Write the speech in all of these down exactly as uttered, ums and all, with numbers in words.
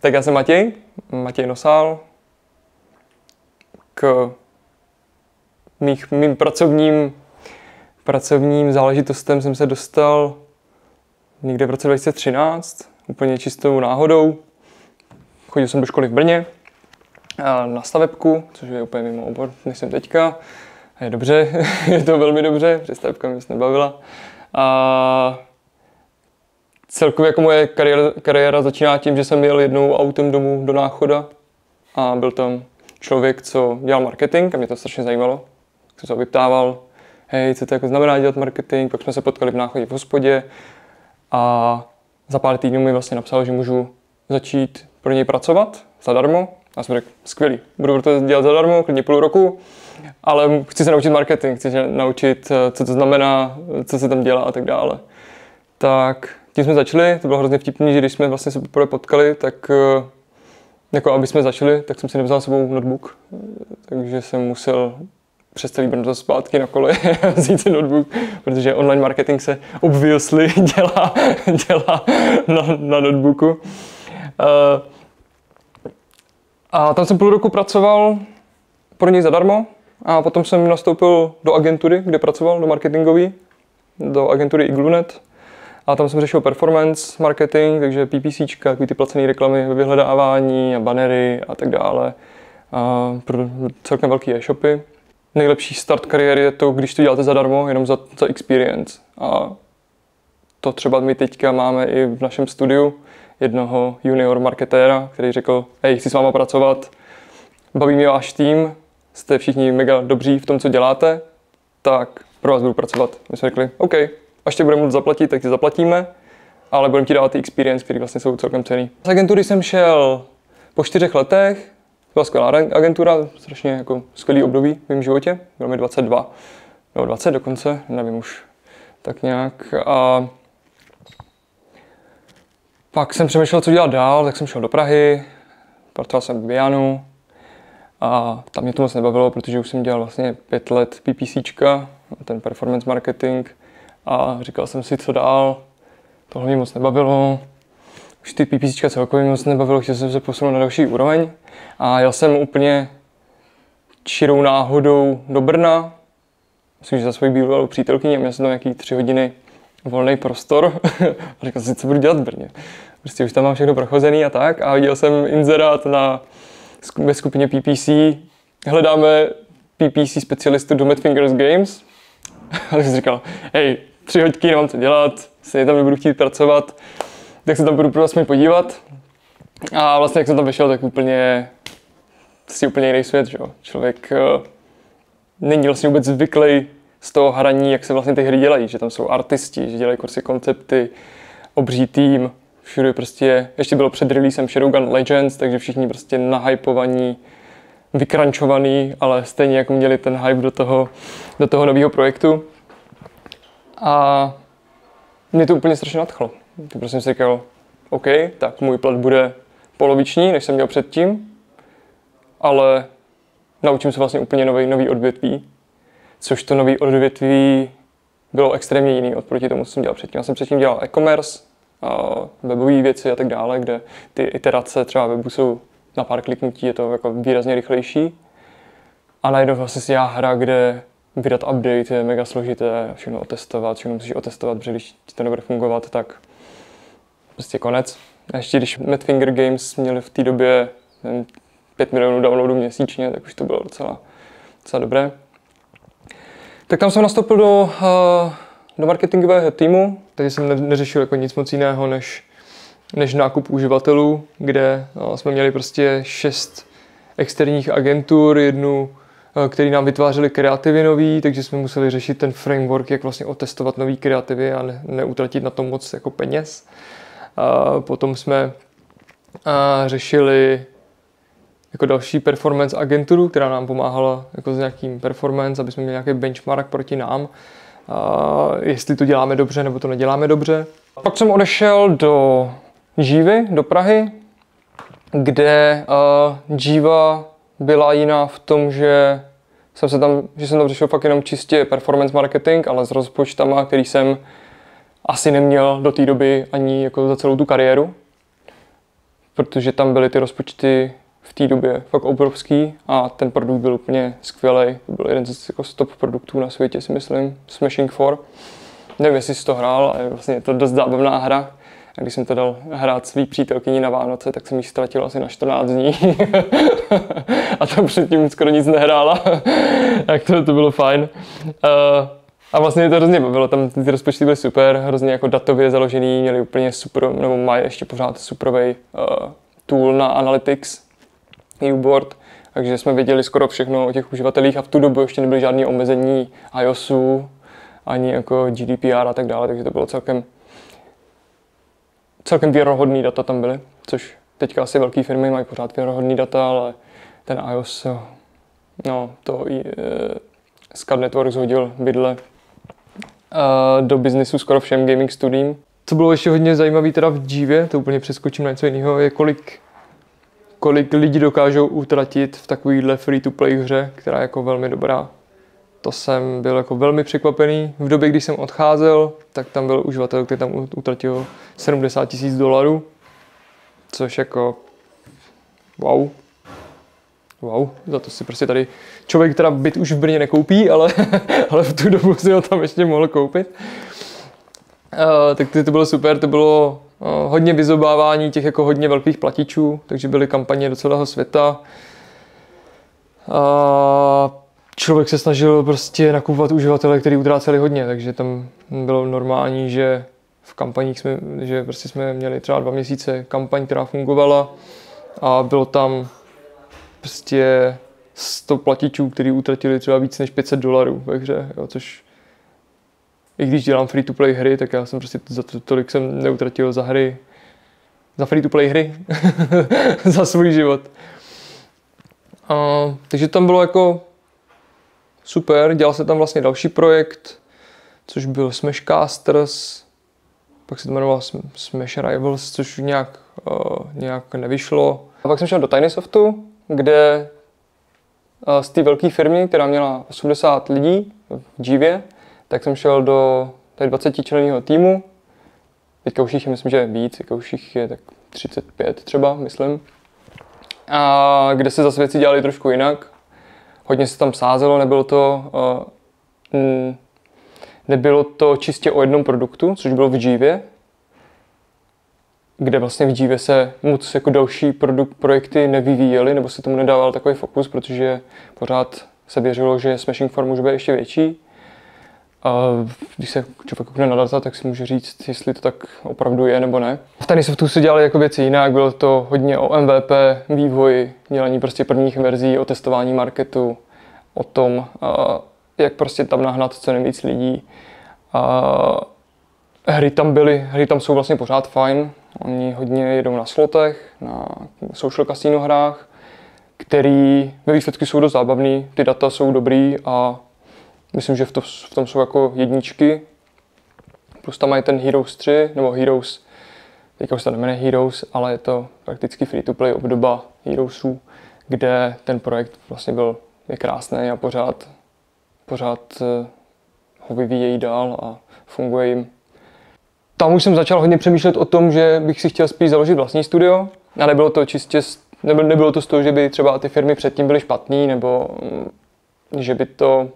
Tak já jsem Matěj, Matěj Nosál. K mých, mým pracovním, pracovním záležitostem jsem se dostal někde v roce dva tisíce třináct, úplně čistou náhodou. Chodil jsem do školy v Brně na stavebku, což je úplně mimo obor, než jsem teďka. A je dobře, je to velmi dobře, protože stavebka mě nebavila. A celkově jako moje kariéra, kariéra začíná tím, že jsem jel jednou autem domů do Náchoda a byl tam člověk, co dělal marketing a mě to strašně zajímalo. Jsem se ho vyptával, hej, co to jako znamená dělat marketing, pak jsme se potkali v Náchodě v hospodě a za pár týdnů mi vlastně napsal, že můžu začít pro něj pracovat zadarmo. A jsem řekl, skvělý, budu to dělat zadarmo, klidně půl roku, ale chci se naučit marketing, chci se naučit, co to znamená, co se tam dělá a tak dále. Tak tím jsme začali, to bylo hrozně vtipný, že když jsme vlastně se poprvé potkali, tak jako aby jsme začali, tak jsem si nevzal s sebou notebook, takže jsem musel přes celý Brno zpátky na kole a vzít si notebook, protože online marketing se obviously dělá, dělá na, na notebooku. A tam jsem půl roku pracoval pro něj zadarmo a potom jsem nastoupil do agentury, kde pracoval, do marketingové, do agentury Iglunet. A tam jsem řešil performance marketing, takže PPCčka, takový ty placené reklamy ve vyhledávání a bannery a tak dále. A pro celkem velký e-shopy. Nejlepší start kariéry je to, když to děláte zadarmo, jenom za, za experience. A to třeba my teďka máme i v našem studiu jednoho junior marketéra, který řekl, hej, chci s váma pracovat, baví mě váš tým, jste všichni mega dobří v tom, co děláte, tak pro vás budu pracovat. My jsme řekli, OK, až tě budeme moct zaplatit, tak ti zaplatíme, ale budeme ti dávat ty experience, které vlastně jsou celkem cenný. Z agentury jsem šel po čtyřech letech, byla skvělá agentura, strašně jako skvělý období v mém životě, bylo mi dvacet dva, nebo dvacet dokonce, nevím už tak nějak. A pak jsem přemýšlel, co dělat dál, tak jsem šel do Prahy, pracoval jsem v Bianu a tam mě to moc nebavilo, protože už jsem dělal vlastně pět let PPCčka, ten performance marketing a říkal jsem si, co dál, tohle mě moc nebavilo, už ty PPCčka celkově moc nebavilo, chtěl jsem se posunout na další úroveň a jel jsem úplně čirou náhodou do Brna, myslím, že za svoji bývalou přítelkyni a měl jsem tam nějaký tři hodiny volný prostor a říkal jsem si, co budu dělat v Brně. Prostě už tam mám všechno prochozený a tak a viděl jsem inzerát na, ve skupině P P C. Hledáme P P C specialistu do Mad Fingers Games. A tak jsem si říkal, hej, tři hoďky, nemám co dělat, se tam nebudu chtít pracovat, tak se tam budu prostě podívat. A vlastně jak jsem tam vyšel, tak úplně, prostě úplně jiný svět, že jo. Člověk uh, není vlastně vůbec zvyklý z toho hraní, jak se vlastně ty hry dělají, že tam jsou artisti, že dělají prostě koncepty, obří tým, všude prostě, ještě bylo před releasem Shadowgun Legends, takže všichni prostě nahypovaní, vykrančovaný, ale stejně jako měli ten hype do toho, do toho nového projektu. A mě to úplně strašně nadchlo. Tak prostě jsem si říkal, OK, tak můj plat bude poloviční, než jsem měl předtím, ale naučím se vlastně úplně nový, nový odvětví. Což to nový odvětví bylo extrémně jiný oproti tomu, co jsem dělal předtím. Já jsem předtím dělal e-commerce, webové věci a tak dále, kde ty iterace třeba webu jsou na pár kliknutí, je to jako výrazně rychlejší. A najednou vlastně si dělá hra, kde vydat update je mega složité, všechno otestovat, všechno musíš otestovat, protože když ti to nebude fungovat, tak prostě konec. A ještě když Mad Finger Games měli v té době pět milionů downloadů měsíčně, tak už to bylo docela, docela dobré. Tak tam jsem nastoupil do, do marketingového týmu, takže jsem neřešil jako nic moc jiného než, než nákup uživatelů, kde no, jsme měli prostě šest externích agentur, jednu, který nám vytvářeli kreativy nový, takže jsme museli řešit ten framework, jak vlastně otestovat nový kreativy a ne, neutratit na to moc jako peněz. A potom jsme a, řešili jako další performance agenturu, která nám pomáhala jako s nějakým performance, aby jsme měli nějaký benchmark proti nám, a jestli to děláme dobře nebo to neděláme dobře. Pak jsem odešel do Jivy, do Prahy, kde uh, Jiva byla jiná v tom, že jsem, se tam, že jsem tam řešil fakt jenom čistě performance marketing, ale s rozpočtama, který jsem asi neměl do té doby ani jako za celou tu kariéru. protože tam byly ty rozpočty v té době fakt obrovský a ten produkt byl úplně skvělý. To byl jeden z jako top produktů na světě, si myslím, Smashing four. Nevím, jestli jsi to hrál, ale vlastně je to dost zábavná hra. A když jsem to dal hrát svý přítelkyni na Vánoce, tak jsem ji ztratil asi na čtrnáct dní. A tam předtím skoro nic nehrála. Tak to, to bylo fajn. Uh, a vlastně mě to hrozně bavilo, tam ty rozpočty byly super, hrozně jako datově založený, měli úplně super, nebo mají ještě pořád superový uh, tool na Analytics, U-board, takže jsme věděli skoro všechno o těch uživatelích a v tu dobu ještě nebyly žádné omezení iOSu, ani jako G D P R a tak dále, takže to bylo celkem celkem věrohodný data tam byly, což teďka asi velké firmy mají pořád věrohodný data, ale ten iOS, no to i uh, Scud Networks hodil bydle uh, do biznisu skoro všem gaming studiím. Co bylo ještě hodně zajímavé teda v Jivě, to úplně přeskočím na něco jiného, je kolik, kolik lidí dokážou utratit v takovýhle free-to-play hře, která je jako velmi dobrá. To jsem byl jako velmi překvapený. V době, když jsem odcházel, tak tam byl uživatel, který tam utratil sedmdesát tisíc dolarů, což jako wow. Wow, za to si prostě tady člověk teda byt už v Brně nekoupí, ale, ale v tu dobu si ho tam ještě mohl koupit. Uh, tak to, to bylo super, to bylo uh, hodně vyzobávání těch jako hodně velkých platičů, takže byly kampaně do celého světa. Uh, člověk se snažil prostě nakupovat uživatele, kteří utráceli hodně, takže tam bylo normální, že v kampaních jsme, že prostě jsme měli třeba dva měsíce kampaň, která fungovala a bylo tam prostě sto platičů, kteří utratili třeba víc než pět set dolarů ve hře, jo, což i když dělám free-to-play hry, tak já jsem prostě za to, tolik jsem neutratil za hry, za free-to-play hry, za svůj život. A, takže tam bylo jako super, dělal se tam vlastně další projekt, což byl Smashcasters, pak se to jmenoval Smash Rivals, což nějak, uh, nějak nevyšlo. A pak jsem šel do Tinysoftu, kde uh, z té velké firmy, která měla osmdesát lidí v Jivě, tak jsem šel do dvacetičlenného týmu. Teďka už jich je, myslím, že je víc, teďka už jich je tak třicet pět třeba, myslím. A kde se zase věci dělaly trošku jinak. Hodně se tam sázelo, nebylo to, uh, mm, nebylo to čistě o jednom produktu, což bylo v Jivě, kde vlastně v Jivě se moc jako další produkt, projekty nevyvíjely, nebo se tomu nedával takový fokus, protože pořád se věřilo, že Smashing four může být ještě větší. A když se člověk koukne na data, tak si může říct, jestli to tak opravdu je nebo ne. V Tinysoftu se dělali jako věci jinak, bylo to hodně o M V P, vývoji, dělání prostě prvních verzí, o testování marketu, o tom, jak prostě tam nahnat co nejvíc lidí. A hry tam byly, hry tam jsou vlastně pořád fajn, oni hodně jedou na slotech, na social casino hrách, který ve výsledku jsou dost zábavný, ty data jsou dobrý a myslím, že v, to, v tom jsou jako jedničky, plus tam mají ten Heroes tři, nebo Heroes, teďka už se to nemenuje Heroes, ale je to prakticky free-to-play obdoba Heroesů, kde ten projekt vlastně byl je krásný a pořád, pořád ho vyvíjejí dál a funguje jim. Tam už jsem začal hodně přemýšlet o tom, že bych si chtěl spíš založit vlastní studio a nebylo to čistě, nebylo, nebylo to z toho, že by třeba ty firmy předtím byly špatný, nebo že by to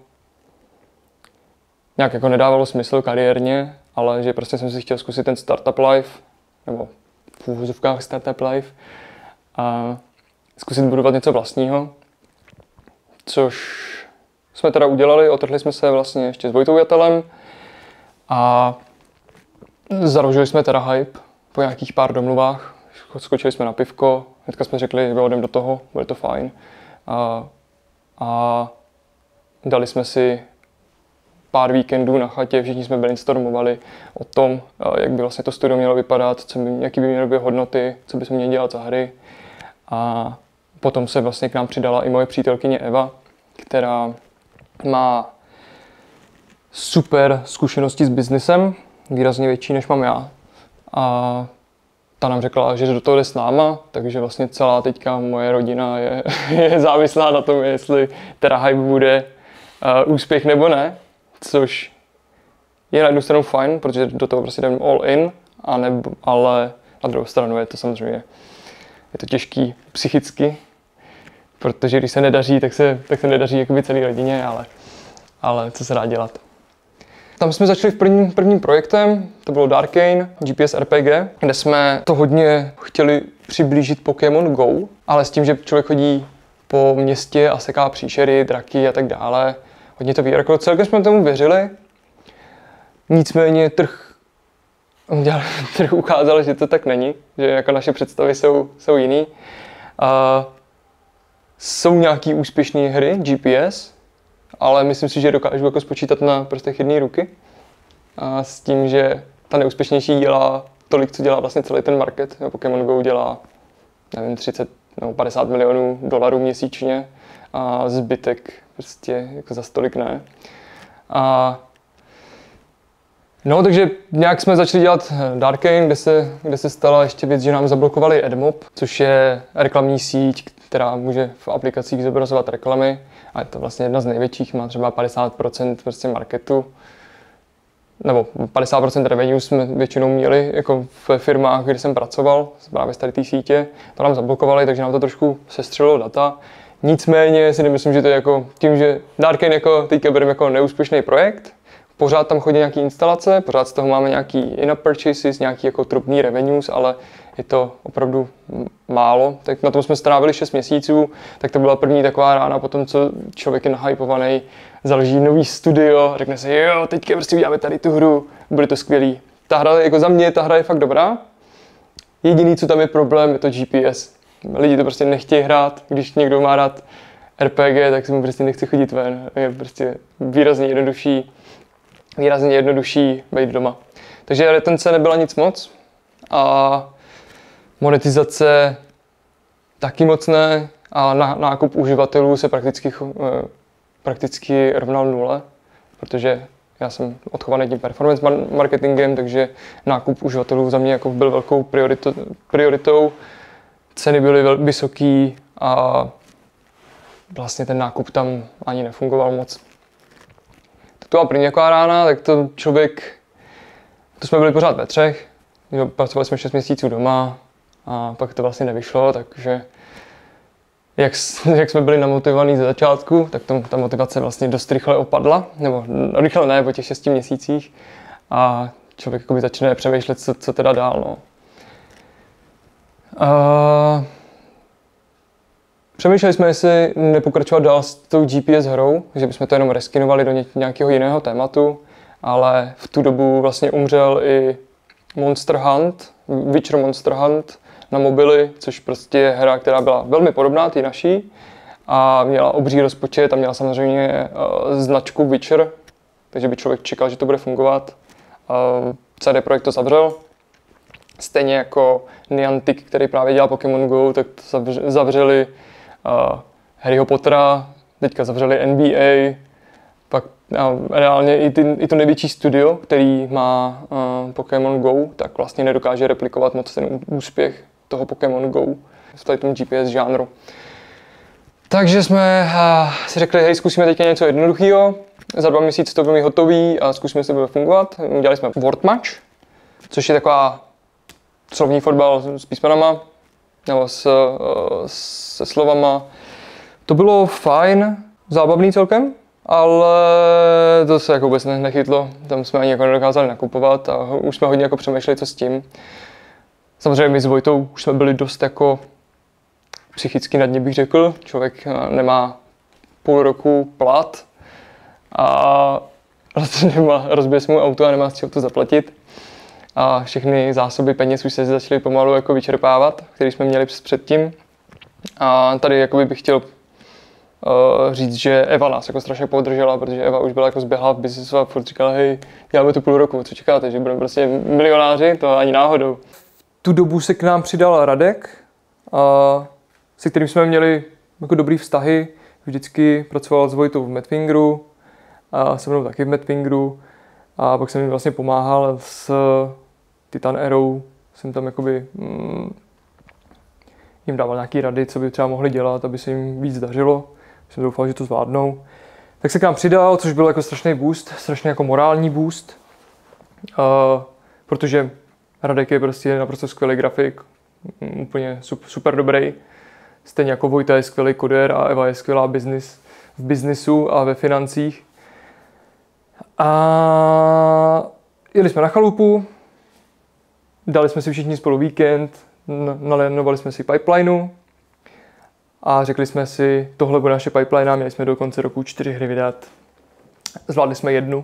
nějak jako nedávalo smysl kariérně, ale že prostě jsem si chtěl zkusit ten startup life, nebo v úvozovkách startup life, a zkusit budovat něco vlastního, což jsme teda udělali, otrhli jsme se vlastně ještě s Vojtou Jatelem a založili jsme teda Hype po nějakých pár domluvách, skočili jsme na pivko, hnedka jsme řekli, že jdeme do toho, bude to fajn a, a dali jsme si pár víkendů na chatě, všichni jsme brainstormovali o tom, jak by vlastně to studio mělo vypadat, co by, jaký by měly být hodnoty, co bychom měli dělat za hry. A potom se vlastně k nám přidala i moje přítelkyně Eva, která má super zkušenosti s biznesem, výrazně větší než mám já. A ta nám řekla, že do toho jde s náma, takže vlastně celá teďka moje rodina je, je závislá na tom, jestli teda Hype bude uh, úspěch nebo ne. Což je na jednu stranu fajn, protože do toho prostě jdeme all in, a nebo, ale na druhou stranu je to samozřejmě je to těžký psychicky, protože když se nedaří, tak se, tak se nedaří jakoby celé rodině, ale, ale co se dá dělat. Tam jsme začali v prvním, prvním projektem, to bylo Darkane, G P S R P G, kde jsme to hodně chtěli přiblížit Pokémon Go, ale s tím, že člověk chodí po městě a seká příšery, draky a tak dále. Hodně to výroklo. Celkem jsme tomu věřili, nicméně trh, trh ukázal, že to tak není, že jako naše představy jsou, jsou jiný. A jsou nějaký úspěšné hry G P S, ale myslím si, že dokážu jako spočítat na prstech jedné ruky. A s tím, že ta neúspěšnější dělá tolik, co dělá vlastně celý ten market. Pokémon Go dělá, nevím, třicet nebo padesát milionů dolarů měsíčně a zbytek prostě jako za stolik ne. A no, takže nějak jsme začali dělat Darkane, kde se, kde se stala ještě věc, že nám zablokovali AdMob, což je reklamní síť, která může v aplikacích zobrazovat reklamy. A je to vlastně jedna z největších, má třeba padesát procent prostě marketu. Nebo padesát procent revenue jsme většinou měli jako v firmách, kde jsem pracoval, právě z tady té sítě. To nám zablokovali, takže nám to trošku sestřelilo data. Nicméně si nemyslím, že to je jako tím, že Darkane jako teďka bereme jako neúspěšný projekt. Pořád tam chodí nějaký instalace, pořád z toho máme nějaký in-app purchases, nějaký jako drobný revenues, ale je to opravdu málo. Tak na tom jsme strávili šest měsíců, tak to byla první taková rána po tom, co člověk je nahypovaný, založí nový studio, řekne si, jo, teďka prostě uděláme tady tu hru, bude to skvělý. Ta hra, jako za mě, ta hra je fakt dobrá. Jediný, co tam je problém, je to G P S. Lidi to prostě nechtějí hrát, když někdo má rád R P G, tak si mu prostě nechce chodit ven. Je prostě výrazně jednodušší, výrazně jednodušší být doma. Takže retence nebyla nic moc a monetizace taky moc ne a nákup uživatelů se prakticky, prakticky rovnal nule, protože já jsem odchovaný tím performance marketingem, takže nákup uživatelů za mě jako byl velkou prioritou, prioritou. Ceny byly vysoký a vlastně ten nákup tam ani nefungoval moc. To byla první taková rána, tak to člověk, to jsme byli pořád ve třech, pracovali jsme šest měsíců doma a pak to vlastně nevyšlo, takže jak, jak jsme byli namotivovaní ze začátku, tak to, ta motivace vlastně dost rychle opadla, nebo rychle ne, po těch šesti měsících a člověk jakoby začne přemýšlet, co, co teda dál. No. A přemýšleli jsme, jestli nepokračovat dál s tou G P S hrou, že bychom to jenom reskinovali do nějakého jiného tématu, ale v tu dobu vlastně umřel i Monster Hunt, Witcher Monster Hunt na mobily, což prostě je hra, která byla velmi podobná té naší a měla obří rozpočet a měla samozřejmě uh, značku Witcher, takže by člověk čekal, že to bude fungovat. Uh, C D Projekt to zavřel. Stejně jako Niantic, který právě dělal Pokémon Go, tak to zavřeli uh, Harryho Pottera, teďka zavřeli N B A, pak uh, reálně i, ty, i to největší studio, který má uh, Pokémon Go, tak vlastně nedokáže replikovat moc ten úspěch toho Pokémon Go v tady tom G P S žánru. Takže jsme uh, si řekli, hej, zkusíme teďka něco jednoduchého, za dva měsíce to bude hotový a zkusíme, jestli to bude fungovat. Udělali jsme Word Match, což je taková slovní fotbal s písmenama, nebo s, se slovama. To bylo fajn, zábavný celkem, ale to se jako vůbec nechytlo. Tam jsme ani jako nedokázali nakupovat a už jsme hodně jako přemýšleli, co s tím. Samozřejmě my s Vojtou už jsme byli dost jako psychicky na dně, bych řekl. Člověk nemá půl roku plat a nemá, rozbije se mu auto a nemá z čeho to zaplatit. A všechny zásoby peněz už se začaly pomalu jako vyčerpávat, které jsme měli předtím. A tady jakoby bych chtěl uh, říct, že Eva nás jako strašně podržela, protože Eva už byla jako zběhlá v biznesu a furt říkala, hej, děláme tu půl roku, co čekáte, že budeme prostě milionáři, to ani náhodou. V tu dobu se k nám přidal Radek, uh, se kterým jsme měli jako dobrý vztahy, vždycky pracoval s Vojtou v Madfingeru a se mnou taky v Madfingeru. A pak jsem jim vlastně pomáhal s Titan Arrow, jsem tam jakoby mm, jim dával nějaký rady, co by třeba mohli dělat, aby se jim víc dařilo. Jsem doufal, že to zvládnou. Tak se k nám přidal, což byl jako strašný boost, strašně jako morální boost. Uh, protože Radek je prostě naprosto skvělý grafik, úplně super dobrý. Stejně jako Vojta je skvělý kodér a Eva je skvělá business, v biznisu a ve financích. A jeli jsme na chalupu, dali jsme si všichni spolu víkend, nalénovali jsme si pipelineu a řekli jsme si, tohle bude naše pipeline a měli jsme do konce roku čtyři hry vydat. Zvládli jsme jednu.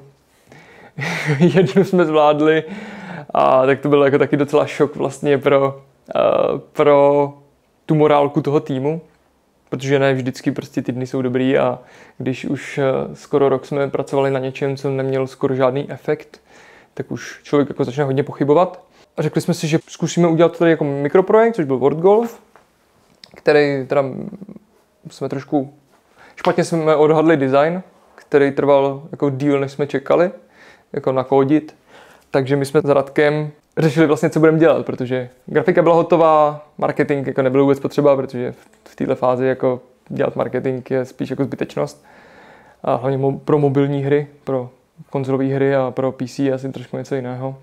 jednu jsme zvládli a tak to byl jako taky docela šok vlastně pro, uh, pro tu morálku toho týmu, protože ne vždycky prostě ty dny jsou dobrý a když už uh, skoro rok jsme pracovali na něčem, co neměl skoro žádný efekt, tak už člověk jako začne hodně pochybovat. A řekli jsme si, že zkusíme udělat tady jako mikroprojekt, což byl World Golf, který teda jsme trošku špatně jsme odhadli design, který trval jako díl, než jsme čekali, jako nakódit. Takže my jsme s Radkem řešili vlastně, co budeme dělat, protože grafika byla hotová, marketing jako nebyl vůbec potřeba, protože v této fázi jako dělat marketing je spíš jako zbytečnost. A hlavně pro mobilní hry, pro konzolové hry a pro P C je asi trošku něco jiného.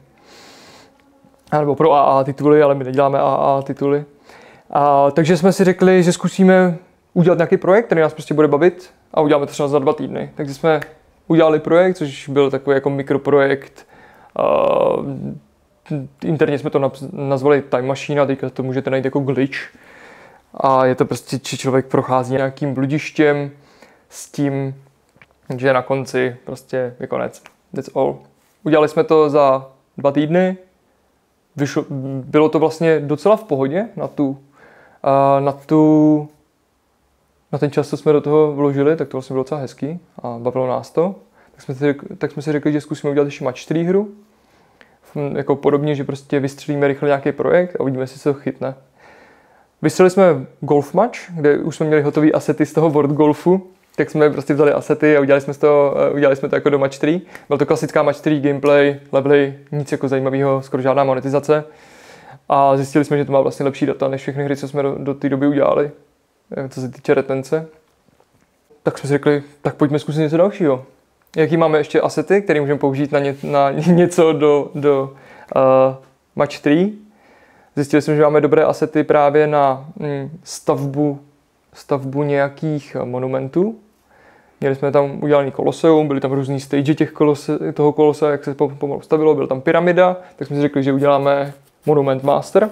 A nebo pro A A tituly, ale my neděláme A A tituly. A, takže jsme si řekli, že zkusíme udělat nějaký projekt, který nás prostě bude bavit a uděláme to třeba za dva týdny. Takže jsme udělali projekt, což byl takový jako mikroprojekt. Uh, interně jsme to nazvali Time Machine a teďka to můžete najít jako glitch. A je to prostě, že člověk prochází nějakým bludištěm s tím, že na konci prostě je konec. That's all. Udělali jsme to za dva týdny. Vyšlo, bylo to vlastně docela v pohodě na tu, uh, na tu na ten čas, co jsme do toho vložili, tak to vlastně bylo docela hezký a bavilo nás to. Tak jsme si, tak jsme si řekli, že zkusíme udělat ještě match tři hru. Jako podobně, že prostě vystřelíme rychle nějaký projekt a uvidíme si, co chytne. Vystřelili jsme golf match, kde už jsme měli hotový asety z toho World Golfu, tak jsme prostě vzali asety a udělali jsme to, udělali jsme to jako do match tři. Byla to klasická match tři, gameplay, levely, nic jako zajímavého, skoro žádná monetizace. A zjistili jsme, že to má vlastně lepší data než všechny hry, co jsme do, do té doby udělali, co se týče retence. Tak jsme si řekli, tak pojďme zkusit něco dalšího. Jaký máme ještě asety, které můžeme použít na, ně, na něco do, do uh, match tři. Zjistili jsme, že máme dobré asety právě na mm, stavbu, stavbu nějakých monumentů. Měli jsme tam udělaný koloseum, byly tam různý stage těch kolose, toho kolose, jak se pomalu stavilo, byla tam pyramida, tak jsme si řekli, že uděláme Monument Master,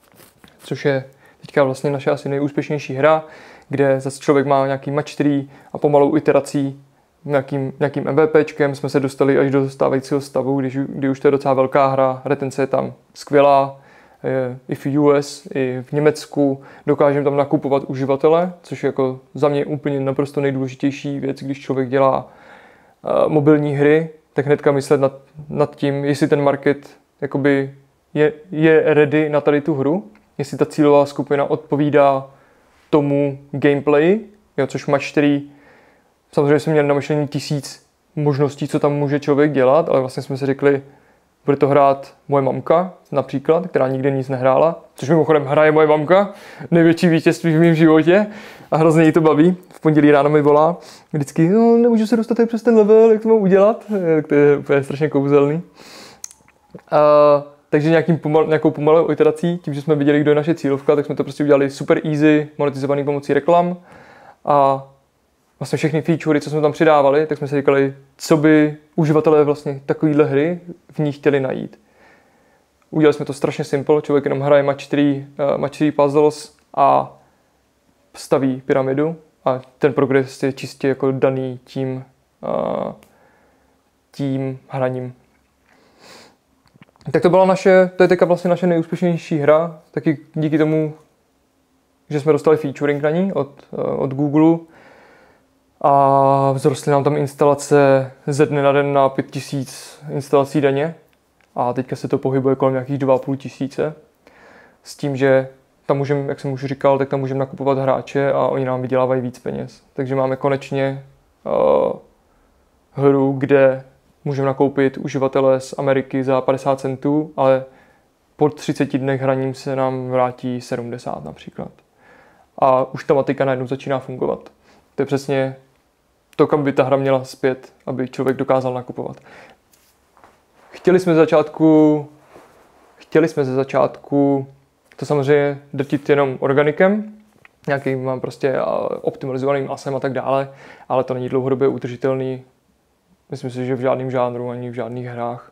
což je teďka vlastně naše asi nejúspěšnější hra, kde zase člověk má nějaký match tři a pomalou iterací nějakým, nějakým MVPčkem jsme se dostali až do stávajícího stavu, když, kdy už to je docela velká hra, retence je tam skvělá, i v U S, i v Německu, dokážeme tam nakupovat uživatele, což je jako za mě úplně naprosto nejdůležitější věc, když člověk dělá uh, mobilní hry, tak hnedka myslet nad, nad tím, jestli ten market jakoby je, je ready na tady tu hru, jestli ta cílová skupina odpovídá tomu gameplay, jo, což match čtyři. Samozřejmě jsme měli na myšlení tisíc možností, co tam může člověk dělat, ale vlastně jsme si řekli, bude to hrát moje mamka například, která nikdy nic nehrála, což mimochodem hraje moje mamka, největší vítězství v mém životě a hrozně jí to baví. V pondělí ráno mi volá vždycky, no nemůžu se dostat přes ten level, jak to mám udělat, to je úplně strašně kouzelný. A, takže nějakým pomal, nějakou pomalou iterací, tím, že jsme viděli, kdo je naše cílovka, tak jsme to prostě udělali super easy, monetizovaný pomocí reklam a vlastně všechny featurey, co jsme tam přidávali, tak jsme si říkali, co by uživatelé vlastně takovýhle hry v ní chtěli najít. Udělali jsme to strašně simple, člověk jenom hraje match tři, uh, match tři puzzles a staví pyramidu a ten progres je čistě jako daný tím, uh, tím hraním. Tak to byla naše, to je teďka vlastně naše nejúspěšnější hra, taky díky tomu, že jsme dostali featuring na ní od, uh, od Google. A vzrostly nám tam instalace ze dne na den na pět tisíc instalací denně. A teďka se to pohybuje kolem nějakých dva a půl tisíce. S tím, že tam můžeme, jak jsem už říkal, tak tam můžeme nakupovat hráče a oni nám vydělávají víc peněz. Takže máme konečně uh, hru, kde můžeme nakoupit uživatele z Ameriky za padesát centů, ale po třiceti dnech hraním se nám vrátí sedmdesát například. A už ta matika najednou začíná fungovat. To je přesně to, kam by ta hra měla zpět, aby člověk dokázal nakupovat. Chtěli jsme ze začátku, chtěli jsme ze začátku to samozřejmě drtit jenom organikem, nějakým mám prostě optimalizovaným masem a tak dále, ale to není dlouhodobě udržitelný. Myslím si, že v žádném žánru ani v žádných hrách.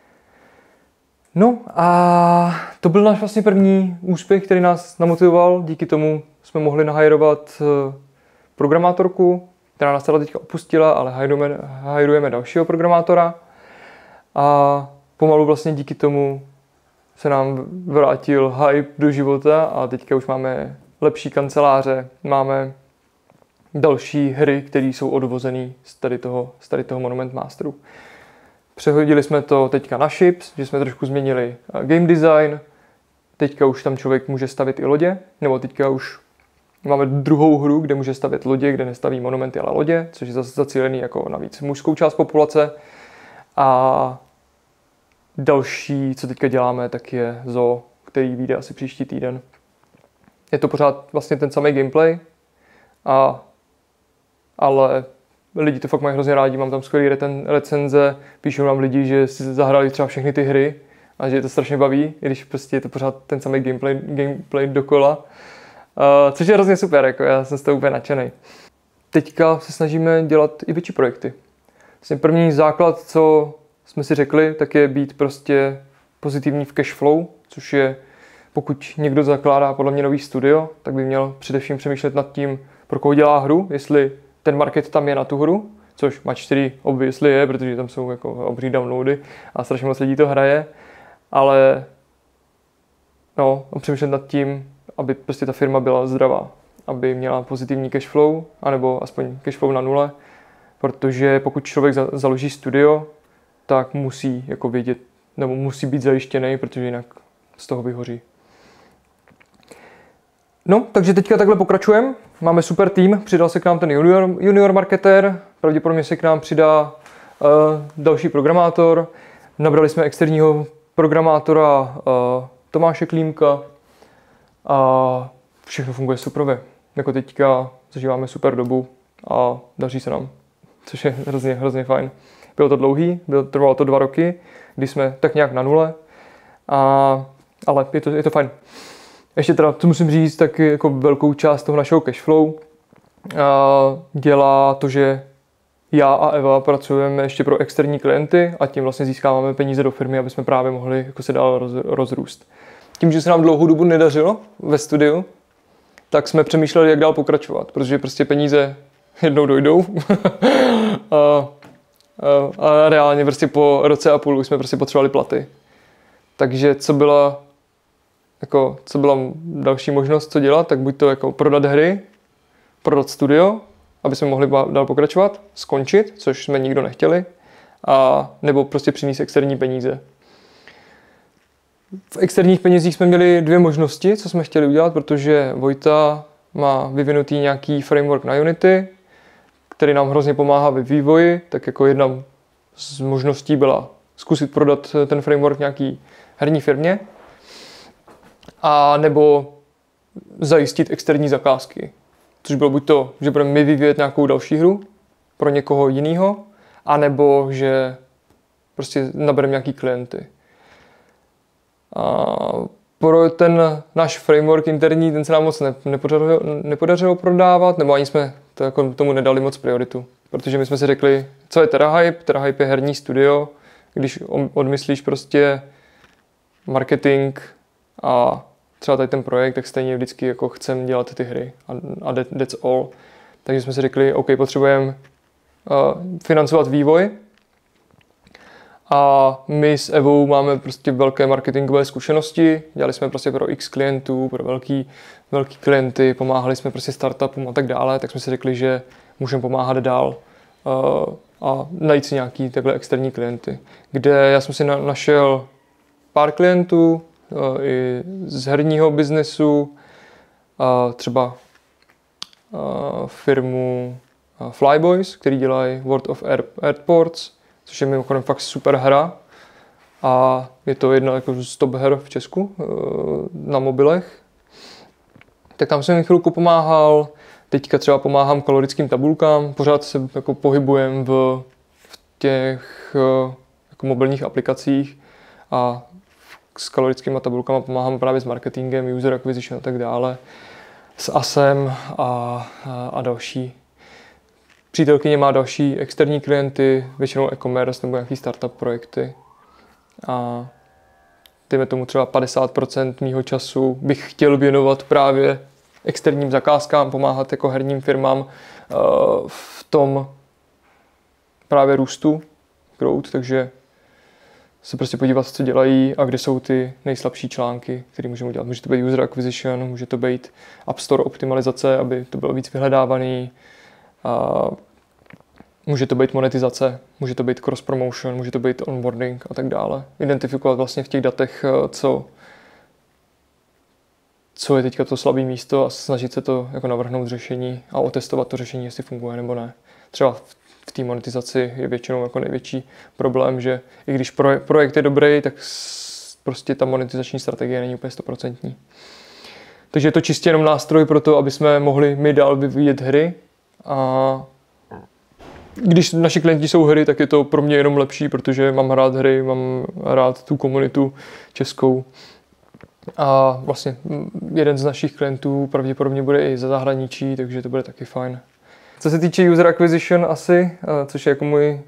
No a to byl náš vlastně první úspěch, který nás namotivoval. Díky tomu jsme mohli nahajrovat programátorku, která nás teda teďka opustila, ale hajrujeme, hajrujeme dalšího programátora. A pomalu vlastně díky tomu se nám vrátil hype do života a teďka už máme lepší kanceláře, máme další hry, které jsou odvozené z tady toho, z tady toho Monument Masteru. Přehodili jsme to teďka na Ships, že jsme trošku změnili game design. Teďka už tam člověk může stavět i lodě, nebo teďka už máme druhou hru, kde může stavět lodě, kde nestaví monumenty, ale lodě, což je zase zacílený jako navíc mužskou část populace. A další, co teďka děláme, tak je zoo, který vyjde asi příští týden. Je to pořád vlastně ten samý gameplay, a, ale lidi to fakt mají hrozně rádi, mám tam skvělý recenze, píšou nám lidi, že si zahrali třeba všechny ty hry a že je to strašně baví, i když prostě je to pořád ten samý gameplay, gameplay dokola. Uh, což je hrozně super, jako já jsem z toho úplně nadšenej. Teďka se snažíme dělat i větší projekty. Vlastně první základ, co jsme si řekli, tak je být prostě pozitivní v cash flow, což je, pokud někdo zakládá podle mě nový studio, tak by měl především přemýšlet nad tím, pro koho dělá hru, jestli ten market tam je na tu hru, což Match čtyři obviously je, protože tam jsou jako obří downloady a strašně moc lidí to hraje, ale no, přemýšlet nad tím, aby prostě ta firma byla zdravá, aby měla pozitivní cash flow, anebo aspoň cash flow na nule, protože pokud člověk za, založí studio, tak musí jako vědět, nebo musí být zajištěný, protože jinak z toho vyhoří. No, takže teďka takhle pokračujeme. Máme super tým, přidal se k nám ten junior, junior marketer, pravděpodobně se k nám přidá uh, další programátor. Nabrali jsme externího programátora uh, Tomáše Klímka a všechno funguje super. Jako teďka zažíváme super dobu a daří se nám, což je hrozně, hrozně fajn. Bylo to dlouhý, bylo, trvalo to dva roky, kdy jsme tak nějak na nule, a, ale je to, je to fajn. Ještě teda, co musím říct, tak jako velkou část toho našeho cashflow dělá to, že já a Eva pracujeme ještě pro externí klienty a tím vlastně získáváme peníze do firmy, aby jsme právě mohli jako se dál roz, rozrůst. Tím, že se nám dlouhou dobu nedařilo ve studiu, tak jsme přemýšleli, jak dál pokračovat, protože prostě peníze jednou dojdou. a, a reálně prostě po roce a půl už jsme prostě potřebovali platy. Takže co byla jako, co byla další možnost, co dělat, tak buď to jako prodat hry, prodat studio, aby jsme mohli dál pokračovat, skončit, což jsme nikdo nechtěli, a nebo prostě přinést externí peníze. V externích penězích jsme měli dvě možnosti, co jsme chtěli udělat, protože Vojta má vyvinutý nějaký framework na Unity, který nám hrozně pomáhá ve vývoji, tak jako jedna z možností byla zkusit prodat ten framework nějaký herní firmě, a nebo zajistit externí zakázky. Což bylo buď to, že budeme my vyvíjet nějakou další hru pro někoho jiného, anebo že prostě nabereme nějaký klienty. A pro ten náš framework interní, ten se nám moc nepodařilo, nepodařilo prodávat, nebo ani jsme to jako tomu nedali moc prioritu. Protože my jsme si řekli, co je TerraHype? TerraHype je herní studio, když odmyslíš prostě marketing a třeba tady ten projekt, tak stejně vždycky jako chceme dělat ty hry a that's all. Takže jsme si řekli, OK, potřebujeme uh, financovat vývoj a my s Evou máme prostě velké marketingové zkušenosti, dělali jsme prostě pro X klientů, pro velký, velký klienty, pomáhali jsme prostě startupům a tak dále, tak jsme si řekli, že můžeme pomáhat dál uh, a najít si nějaký takhle externí klienty, kde já jsem si na, našel pár klientů, i z herního biznesu, třeba firmu Flyboys, který dělají World of Airports, což je mimochodem fakt super hra a je to jedna jako z top her v Česku na mobilech. Tak tam jsem mi chvilku pomáhal, teďka třeba pomáhám kalorickým tabulkám, pořád se jako pohybujem v, v těch jako mobilních aplikacích a s kalorickými tabulkama, pomáhám právě s marketingem, user acquisition a tak dále, s asem a, a, a další. Přítelkyně má další externí klienty, většinou e-commerce nebo nějaký startup projekty. A dejme tomu třeba padesát procent mýho času bych chtěl věnovat právě externím zakázkám, pomáhat jako herním firmám v tom právě růstu, growth, takže se prostě podívat, co dělají a kde jsou ty nejslabší články, které můžeme udělat. Může to být user acquisition, může to být App Store optimalizace, aby to bylo víc vyhledávaný. A může to být monetizace, může to být cross promotion, může to být onboarding a tak dále. Identifikovat vlastně v těch datech, co, co je teďka to slabé místo a snažit se to jako navrhnout řešení a otestovat to řešení, jestli funguje nebo ne. Třeba v, v té monetizaci je většinou jako největší problém, že i když projekt je dobrý, tak prostě ta monetizační strategie není úplně stoprocentní. Takže je to čistě jenom nástroj pro to, aby jsme mohli my dál vyvíjet hry. A když naši klienti jsou hry, tak je to pro mě jenom lepší, protože mám rád hry, mám rád tu komunitu českou. A vlastně jeden z našich klientů pravděpodobně bude i ze zahraničí, takže to bude taky fajn. Co se týče user acquisition asi, což je jako můj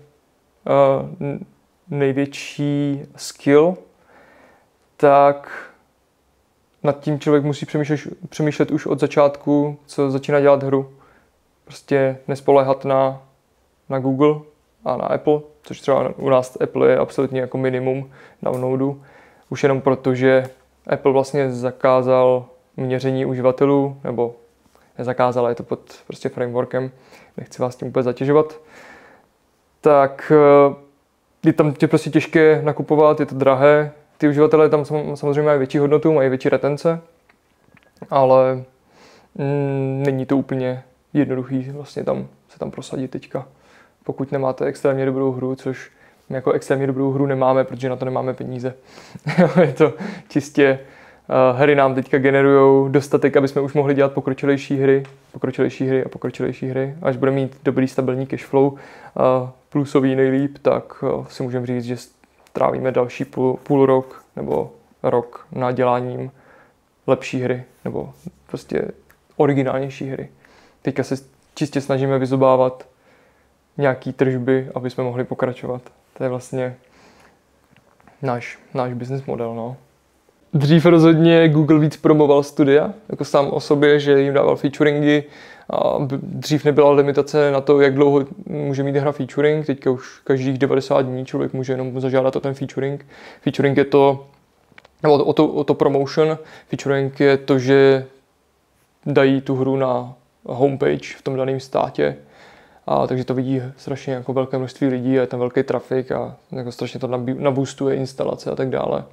největší skill, tak nad tím člověk musí přemýšlet, přemýšlet už od začátku, co začíná dělat hru. Prostě nespoléhat na, na Google a na Apple, což třeba u nás Apple je absolutně jako minimum downloadu. Už jenom proto, že Apple vlastně zakázal měření uživatelů, nebo nezakázal, je to pod prostě frameworkem, nechci vás tím úplně zatěžovat. Tak je tam tě prostě těžké nakupovat, je to drahé. Ty uživatelé tam samozřejmě mají větší hodnotu, mají větší retence, ale mm, není to úplně jednoduchý vlastně tam se tam prosadit teďka. Pokud nemáte extrémně dobrou hru, což my jako extrémně dobrou hru nemáme, protože na to nemáme peníze. Je to čistě, uh, hry nám teďka generujou dostatek, aby jsme už mohli dělat pokročilejší hry, pokročilejší hry a pokročilejší hry. Až budeme mít dobrý stabilní cashflow, uh, plusový nejlíp, tak uh, si můžeme říct, že trávíme další půl, půl rok nebo rok na děláním lepší hry nebo prostě originálnější hry. Teďka se čistě snažíme vyzobávat nějaký tržby, aby jsme mohli pokračovat. To je vlastně náš, náš business model. No. Dřív rozhodně Google víc promoval studia, jako sám o sobě, že jim dával featuringy. A dřív nebyla limitace na to, jak dlouho může mít hra featuring. Teďka už každých devadesát dní člověk může jenom zažádat o ten featuring. Featuring je to, nebo o to, o to promotion. Featuring je to, že dají tu hru na homepage v tom daném státě. A takže to vidí strašně jako velké množství lidí a je tam velký trafik a jako strašně to naboostuje instalace a tak dále.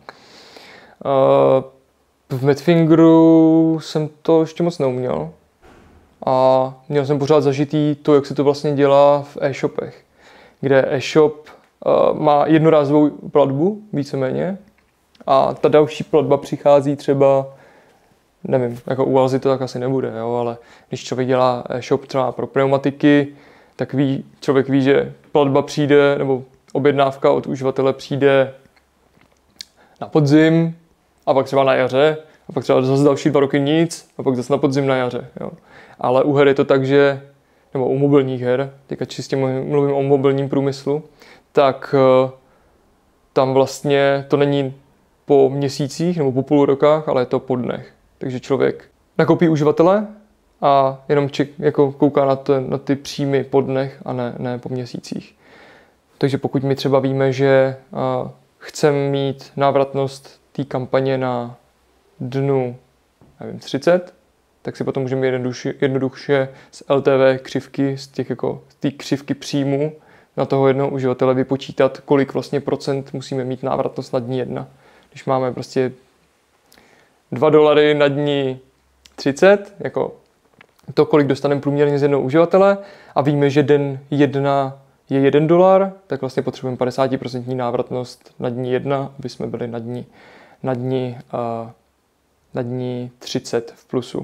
V Madfingeru jsem to ještě moc neuměl a měl jsem pořád zažitý to, jak se to vlastně dělá v e-shopech, kde e-shop má jednorázovou platbu víceméně a ta další platba přichází třeba, nevím, jako u Alzy to tak asi nebude, jo, ale když člověk dělá e-shop třeba pro pneumatiky, tak ví, člověk ví, že platba přijde, nebo objednávka od uživatele přijde na podzim, a pak třeba na jaře, a pak třeba zase další dva roky nic, a pak zase na podzim na jaře. Jo. Ale u her je to tak, že, nebo u mobilních her, teďka čistě mluvím o mobilním průmyslu, tak tam vlastně to není po měsících nebo po půl rokách, ale je to po dnech. Takže člověk nakoupí uživatele a jenom ček, jako kouká na, to, na ty příjmy po dnech a ne, ne po měsících. Takže pokud my třeba víme, že uh, chceme mít návratnost té kampaně na dnu nevím, třicet, tak si potom můžeme jednoduše, jednoduše z L T V křivky, z těch jako, z té křivky příjmu na toho jednoho uživatele vypočítat, kolik vlastně procent musíme mít návratnost na dní jedna. Když máme prostě dva dolary na dní třicet, jako to, kolik dostaneme průměrně z jednoho uživatele a víme, že den jedna je jeden dolar, tak vlastně potřebujeme padesát procent návratnost na dní jedna, aby jsme byli na dní, na dní, uh, na dní třicet v plusu.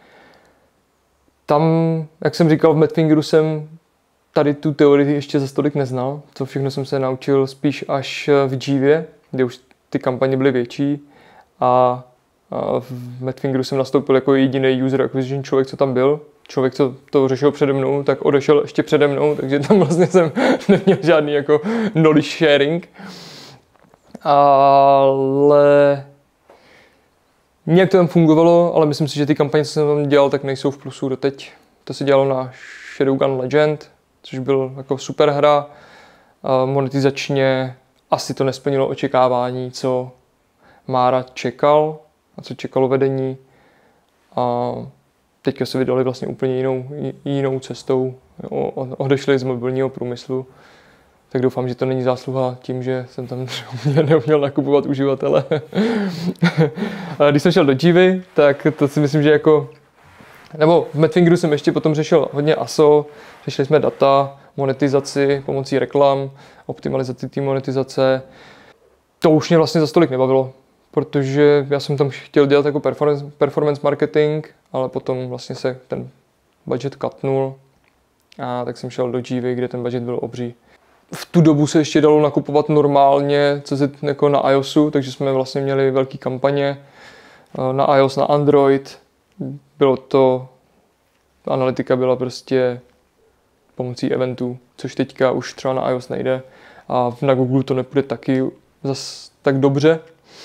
Tam, jak jsem říkal, v Madfingeru jsem tady tu teorii ještě za stolik neznal. To všechno jsem se naučil spíš až v Jivě, kde už ty kampaně byly větší a, a v Madfingeru jsem nastoupil jako jediný user acquisition člověk, co tam byl. Člověk, co to řešil přede mnou, tak odešel ještě přede mnou, takže tam vlastně jsem neměl žádný jako knowledge sharing. Ale nějak to tam fungovalo, ale myslím si, že ty kampaně, co jsem tam dělal, tak nejsou v plusu doteď. To se dělalo na Shadowgun Legend, což byl jako super hra. Monetizačně asi to nesplnilo očekávání, co Mára čekal a co čekalo vedení. A teďka se vydali vlastně úplně jinou, jinou cestou. Odešli z mobilního průmyslu. Tak doufám, že to není zásluha tím, že jsem tam neuměl nakupovat uživatele. Když jsem šel do Jivy, tak to si myslím, že jako... Nebo v Madfingeru jsem ještě potom řešil hodně A S O, řešili jsme data, monetizaci pomocí reklam, optimalizaci té monetizace. To už mě vlastně za stolik nebavilo, protože já jsem tam chtěl dělat jako performance, performance marketing, ale potom vlastně se ten budget cutnul a tak jsem šel do Jivy, kde ten budget byl obří. V tu dobu se ještě dalo nakupovat normálně, co se jako na iOSu, takže jsme vlastně měli velké kampaně na iOS, na Android. Bylo to, analytika byla prostě pomocí eventů, což teďka už třeba na iOS nejde a na Google to nepůjde taky zas tak dobře.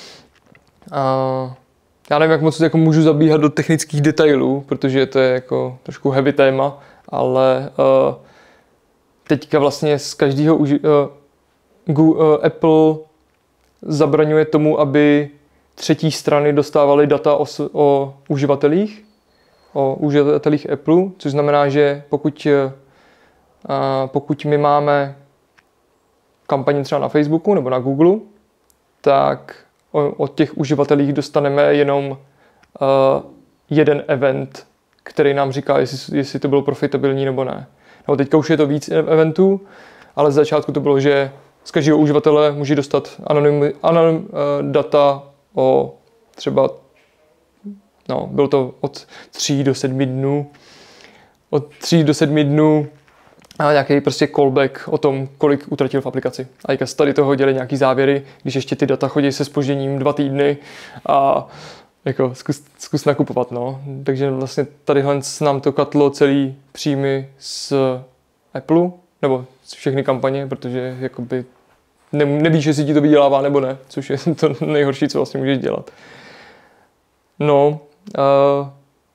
A já nevím, jak moc jako můžu zabíhat do technických detailů, protože to je jako trošku heavy téma, ale uh, teďka vlastně z každého uži- uh, uh, Apple zabraňuje tomu, aby třetí strany dostávaly data o, o uživatelích, o uživatelích Apple, což znamená, že pokud, uh, pokud my máme kampaně třeba na Facebooku nebo na Google, tak o, od těch uživatelích dostaneme jenom uh, jeden event, který nám říká, jestli, jestli to bylo profitabilní nebo ne. No, teďka už je to víc eventů, ale z začátku to bylo, že z každého uživatele může dostat anonym, anonym uh, data o třeba, no, bylo to od tří do sedmi dnů, od tří do sedmi dnů a nějaký prostě callback o tom, kolik utratil v aplikaci. A teďka z tady toho dělali nějaký závěry, když ještě ty data chodí se zpožděním dva týdny a jako zkus, zkus nakupovat, no. Takže vlastně tadyhle nám to katlo celý příjmy z Apple, nebo všechny kampaně, protože jakoby ne, nevíš, jestli ti to vydělává nebo ne, což je to nejhorší, co vlastně můžeš dělat. No, uh,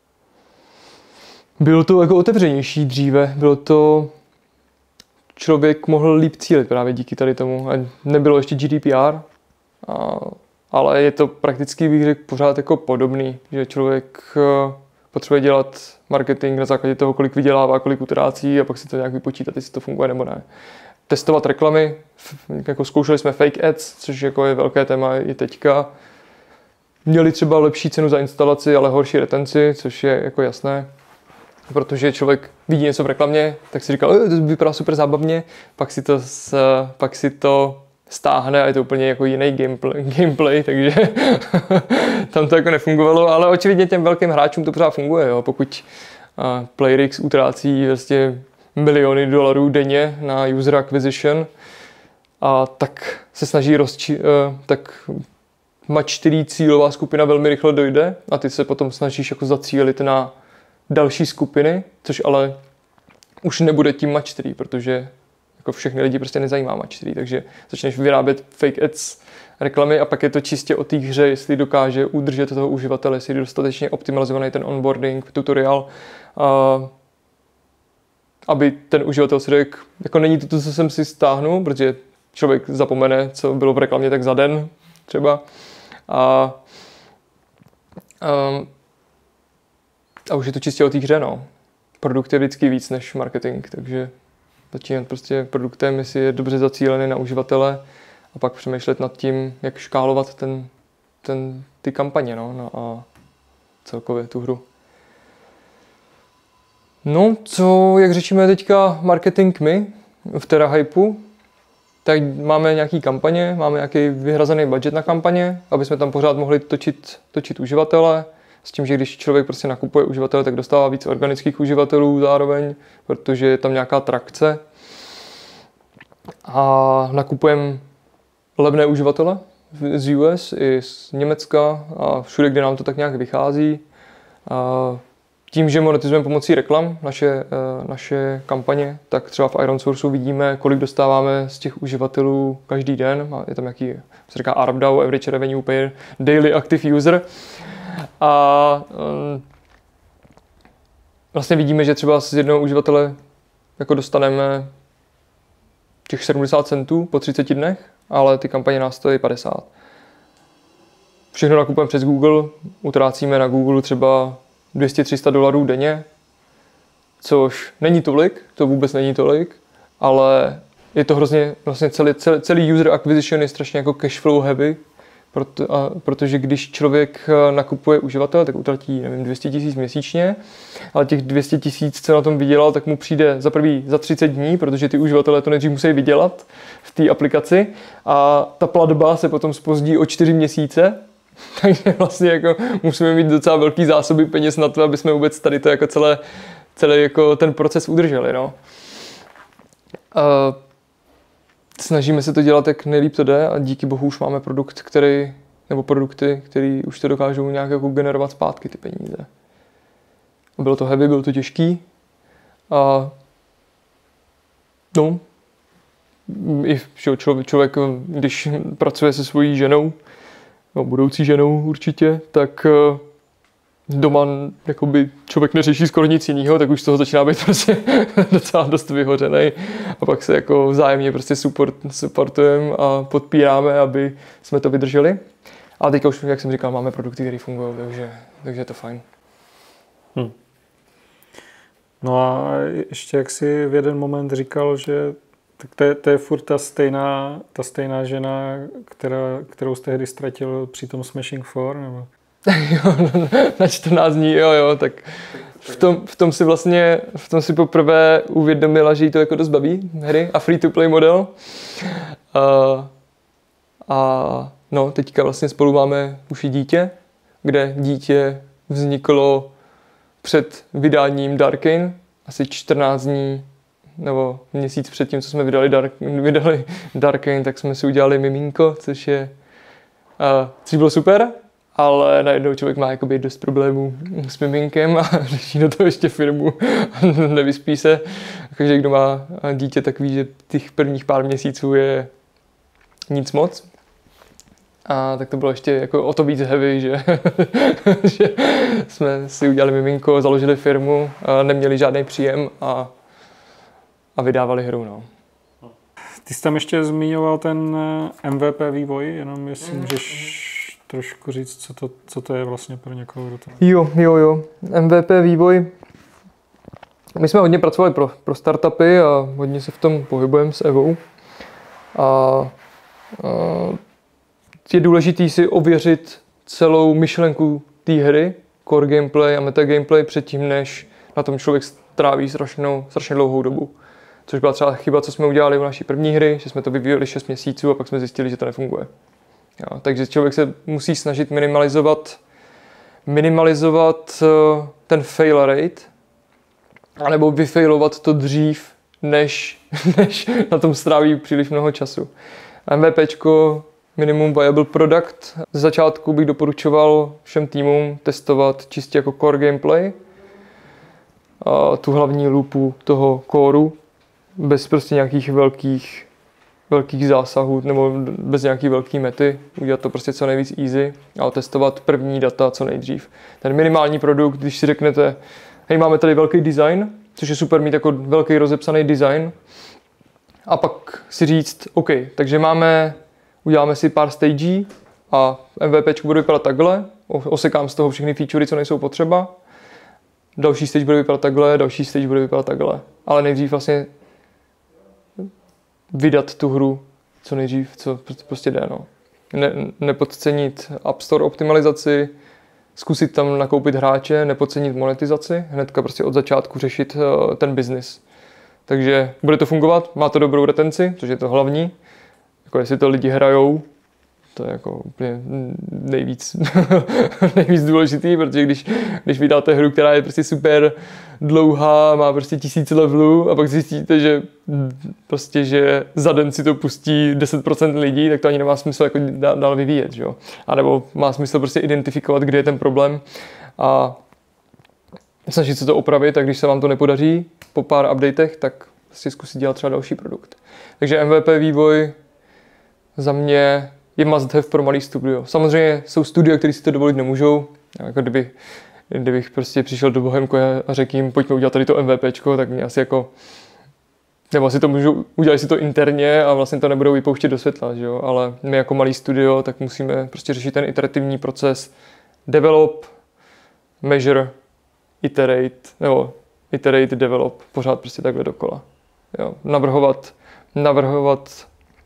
bylo to jako otevřenější dříve, bylo to, člověk mohl líp cílit právě díky tady tomu. A nebylo ještě G D P R, a, ale je to prakticky, bych řekl, pořád jako podobný, že člověk uh, potřebuje dělat marketing na základě toho, kolik vydělává, kolik utrácí a pak si to nějak vypočítat, jestli to funguje nebo ne. Testovat reklamy, jako zkoušeli jsme fake ads, což jako je velké téma i teďka. Měli třeba lepší cenu za instalaci, ale horší retenci, což je jako jasné. Protože člověk vidí něco v reklamě, tak si říká, to vypadá super zábavně, pak si to, s, pak si to stáhne a je to úplně jako jiný gameplay, gameplay takže tam to jako nefungovalo, ale očividně těm velkým hráčům to pořád funguje, jo. Pokud uh, Playrix utrácí vlastně miliony dolarů denně na user acquisition, a tak se snaží rozči, uh, tak match, který cílová skupina velmi rychle dojde a ty se potom snažíš jako zacílit na další skupiny, což ale už nebude tím match tři, protože jako všechny lidi prostě nezajímá match tři, takže začneš vyrábět fake ads reklamy a pak je to čistě o té hře, jestli dokáže udržet toho uživatele, jestli je dostatečně optimalizovaný ten onboarding, tutoriál, a aby ten uživatel si řekl, jako není to to, co jsem si stáhnul, protože člověk zapomene, co bylo v reklamě tak za den třeba. A, um, a už je to čistě o té hře, no. Produkt je vždycky víc než marketing, takže začínat prostě produktem, jestli je dobře zacílený na uživatele a pak přemýšlet nad tím, jak škálovat ten, ten, ty kampaně, no, no a celkově tu hru. No, co, jak řešíme teďka marketing my v TerraHypeu, tak máme nějaký kampaně, máme nějaký vyhrazený budget na kampaně, aby jsme tam pořád mohli točit, točit uživatele, s tím, že když člověk prostě nakupuje uživatele, tak dostává víc organických uživatelů zároveň, protože je tam nějaká trakce. A nakupujeme levné uživatele, z U S i z Německa a všude, kde nám to tak nějak vychází. A tím, že monetizujeme pomocí reklam naše, naše kampaně, tak třeba v IronSourceu vidíme, kolik dostáváme z těch uživatelů každý den. Je tam jaký, se říká A R P D A U, Average Revenue Per Daily Active User. A um, vlastně vidíme, že třeba z jednoho uživatele jako dostaneme těch sedmdesát centů po třiceti dnech, ale ty kampaně nás stojí padesát. Všechno nakupujeme přes Google, utrácíme na Google třeba dvě stě tři sta dolarů denně, což není tolik, to vůbec není tolik, ale je to hrozně, vlastně celý, celý, celý user acquisition je strašně jako cashflow heavy, proto, a, protože když člověk nakupuje uživatel, tak utratí, nevím, dvě stě tisíc měsíčně, ale těch dvě stě tisíc, co na tom vydělal, tak mu přijde za prvý za třicet dní, protože ty uživatelé to nejdřív musí vydělat v té aplikaci a ta platba se potom zpozdí o čtyři měsíce. Takže vlastně jako musíme mít docela velký zásoby peněz na to, aby jsme vůbec tady to jako celé, celý jako ten proces udrželi. No. Uh, snažíme se to dělat, jak nejlíp to jde a díky bohu už máme produkt, který, nebo produkty, které už to dokážou nějak jako generovat zpátky ty peníze. A bylo to heavy, bylo to těžký. A no, i člověk, člověk, když pracuje se svojí ženou, no, budoucí ženou určitě, tak doma jakoby člověk neřeší skoro nic jiného, tak už z toho začíná být prostě docela dost vyhořený. A pak se jako vzájemně prostě support, supportujeme a podpíráme, aby jsme to vydrželi. A teďka už, jak jsem říkal, máme produkty, které fungují, takže, takže je to fajn. Hmm. No a ještě jak jsi v jeden moment říkal, že tak to je, to je furt ta stejná, ta stejná žena, která, kterou jste tehdy ztratil při tom Smashing Four, nebo? Jo, na čtrnáct dní, jo, jo, tak v tom, v tom si vlastně, v tom si poprvé uvědomila, že jí to jako dost baví, hry a free-to-play model. A, a no, teďka vlastně spolu máme už i dítě, kde dítě vzniklo před vydáním Darkane, asi čtrnáct dní nebo měsíc před tím, co jsme vydali, Dark, vydali Darkane, tak jsme si udělali miminko, což je uh, což bylo super, ale najednou člověk má jakoby dost problémů s miminkem a řeší na to ještě firmu a nevyspí se. Takže kdo má dítě, tak ví, že těch prvních pár měsíců je nic moc. A tak to bylo ještě jako o to víc heavy, že, že jsme si udělali miminko, založili firmu, a neměli žádný příjem a a vydávali hru, no. Ty jsi tam ještě zmiňoval ten M V P vývoj, jenom jestli můžeš trošku říct, co to, co to je vlastně pro někoho, kdo to... Jo, jo, jo. M V P vývoj. My jsme hodně pracovali pro, pro startupy a hodně se v tom pohybujeme s Evou. A, a je důležité si ověřit celou myšlenku té hry, core gameplay a meta gameplay předtím, než na tom člověk stráví strašnou, strašně dlouhou dobu. Což byla třeba chyba, co jsme udělali u naší první hry, že jsme to vyvíjeli šest měsíců a pak jsme zjistili, že to nefunguje. Jo, takže člověk se musí snažit minimalizovat, minimalizovat ten fail rate, anebo vyfailovat to dřív, než, než na tom stráví příliš mnoho času. MVPčko, minimum viable product. Z začátku bych doporučoval všem týmům testovat čistě jako core gameplay, a tu hlavní loopu toho kóru, bez prostě nějakých velkých, velkých zásahů nebo bez nějaký velký mety, udělat to prostě co nejvíc easy a testovat první data co nejdřív. Ten minimální produkt, když si řeknete, hej, máme tady velký design, což je super mít jako velký rozepsaný design, a pak si říct, OK, takže máme, uděláme si pár stagí a MVPčko bude vypadat takhle, osekám z toho všechny featurey, co nejsou potřeba, další stage bude vypadat takhle, další stage bude vypadat takhle, ale nejdřív vlastně vydat tu hru co nejdřív, co prostě jde, no. Ne, nepodcenit App Store optimalizaci, zkusit tam nakoupit hráče, nepodcenit monetizaci, hnedka prostě od začátku řešit uh, ten biznis. Takže bude to fungovat, má to dobrou retenci, což je to hlavní. Jako jestli to lidi hrajou, To je jako úplně nejvíc, nejvíc důležitý, protože když, když vydáte hru, která je prostě super dlouhá, má prostě tisíc levelů a pak zjistíte, že prostě, že za den si to pustí deset procent lidí, tak to ani nemá smysl jako dál vyvíjet, že jo. A nebo má smysl prostě identifikovat, kde je ten problém a snažit se to opravit, a když se vám to nepodaří po pár updatech, tak si zkusit dělat třeba další produkt. Takže M V P vývoj za mě je must have pro malý studio. Samozřejmě jsou studia, které si to dovolit nemůžou. Jako kdyby, kdybych prostě přišel do Bohemku a řekl jim, pojďme udělat tady to MVPčko, tak mě asi jako, nebo asi to můžou, udělat si to interně a vlastně to nebudou vypouštět do světla, že jo? Ale my jako malý studio, tak musíme prostě řešit ten iterativní proces. Develop, measure, iterate, nebo iterate, develop, pořád prostě takhle dokola. Jo? Navrhovat, navrhovat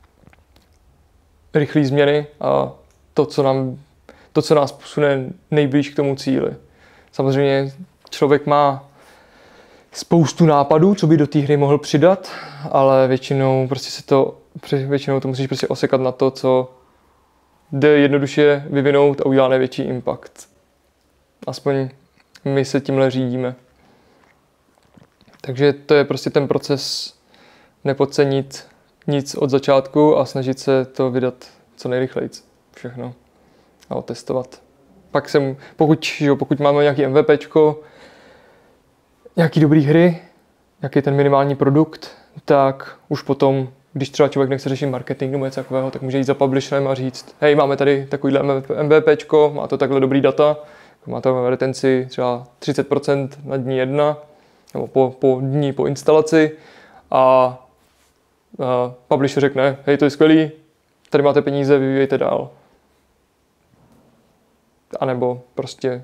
rychlé změny a to co, nám, to, co nás posune nejblíž k tomu cíli. Samozřejmě člověk má spoustu nápadů, co by do té hry mohl přidat, ale většinou prostě se to, většinou to musíš prostě osekat na to, co jde jednoduše vyvinout a udělá největší impact. Aspoň my se tímhle řídíme. Takže to je prostě ten proces nepodcenit nic od začátku a snažit se to vydat co nejrychleji. Všechno. A otestovat. Pak jsem, pokud, jo, pokud máme nějaký MVPčko, nějaký dobrý hry, nějaký ten minimální produkt, tak už potom, když třeba člověk nechce řešit marketing nebo něco takového, tak může jít za publisherem a říct, hej, máme tady takovýhle MVPčko, má to takhle dobrý data, má to retenci třeba třicet procent na dní jedna, nebo po, po dní po instalaci a Uh, publisher řekne, hej, to je skvělý, tady máte peníze, vyvíjejte dál. A nebo prostě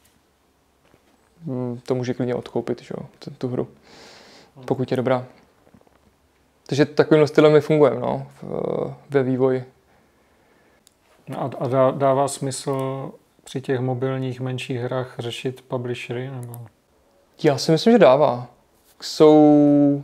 mm, to může klidně odkoupit, že jo, tu, tu hru, pokud je dobrá. Takže takovým stylem my fungujeme, no, v, ve vývoji. A, a dá, dává smysl při těch mobilních menších hrách řešit publishery? Nebo? Já si myslím, že dává. Jsou...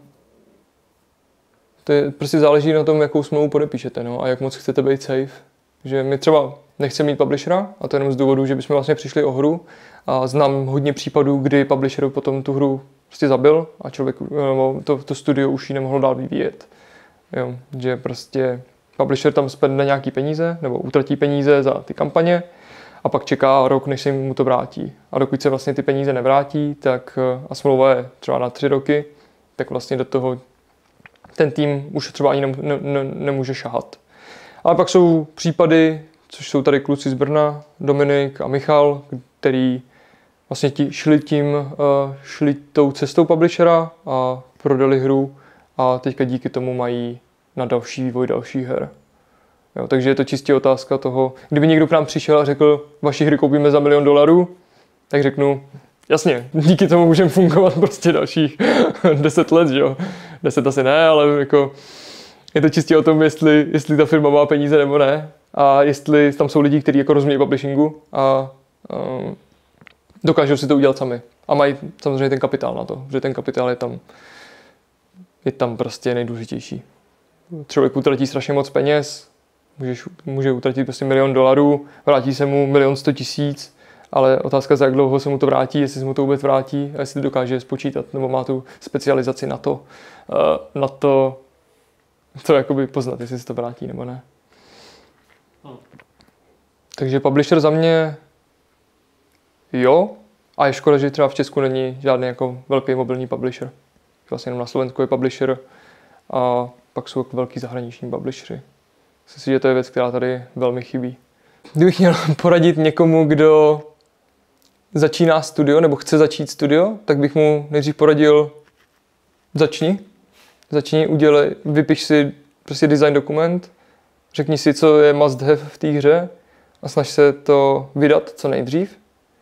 To je, prostě záleží na tom, jakou smlouvu podepíšete, no, a jak moc chcete být safe. Že my třeba nechceme mít publishera, a to jenom z důvodu, že bychom vlastně přišli o hru a znám hodně případů, kdy publisher potom tu hru prostě zabil a člověk, nebo to, to studio už ji nemohlo dál vyvíjet. Jo, že prostě publisher tam spende nějaký peníze nebo utratí peníze za ty kampaně a pak čeká rok, než se mu to vrátí. A dokud se vlastně ty peníze nevrátí, tak a smlouva je třeba na tři roky, tak vlastně do toho ten tým už třeba ani ne, ne, nemůže šahat. Ale pak jsou případy, což jsou tady kluci z Brna, Dominik a Michal, který vlastně tí, šli tím, šli tou cestou publishera a prodali hru a teďka díky tomu mají na další vývoj dalších her. Jo, takže je to čistě otázka toho, kdyby někdo k nám přišel a řekl, vaši hry koupíme za milion dolarů, tak řeknu, jasně, díky tomu můžeme fungovat prostě dalších deset let, že jo. Deset asi ne, ale jako je to čistě o tom, jestli, jestli ta firma má peníze nebo ne a jestli tam jsou lidi, kteří jako rozumějí publishingu a um, dokážou si to udělat sami. A mají samozřejmě ten kapitál na to, že ten kapitál je tam, je tam prostě nejdůležitější. Člověk utratí strašně moc peněz, můžeš, může utratit prostě milion dolarů, vrátí se mu milion sto tisíc, ale otázka, za jak dlouho se mu to vrátí, jestli se mu to vůbec vrátí a jestli dokáže spočítat, nebo má tu specializaci na to, na to, to jakoby poznat, jestli se to vrátí nebo ne. Hmm. Takže publisher za mě jo, a je škoda, že třeba v Česku není žádný jako velký mobilní publisher. Vlastně jenom na Slovensku je publisher a pak jsou velký zahraniční publishery. Myslím si, že to je věc, která tady velmi chybí. Kdybych měl poradit někomu, kdo začíná studio nebo chce začít studio, tak bych mu nejdřív poradil začni. Začni, udělej, vypiš si prostě design dokument, řekni si, co je must have v té hře a snaž se to vydat co nejdřív.